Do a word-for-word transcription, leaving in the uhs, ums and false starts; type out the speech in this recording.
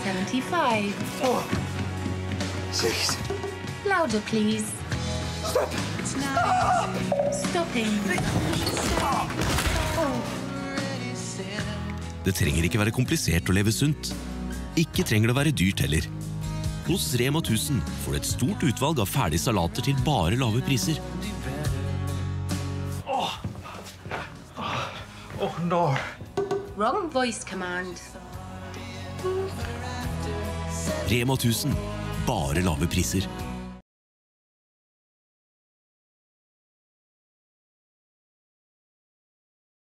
seventy-five. Oh. Six. Louder, please. Stop! Stopping. Det trenger ikke være komplisert å leve sunt. Ikke trenger det å være dyrt heller. Hos Rema tusen får du et stort utvalg av ferdige salater til bare lave priser. Oh, oh no. Wrong voice command. Rema tusen, bare lave priser.